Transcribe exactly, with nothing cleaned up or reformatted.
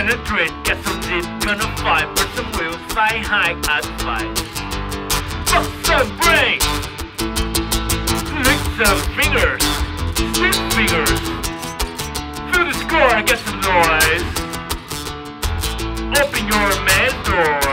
penetrate, get some deep, gonna fight, put some wheels, fly high, at fight. Fuck some brain! Lick some fingers, stiff fingers. Through the score, get some noise. Open your man door.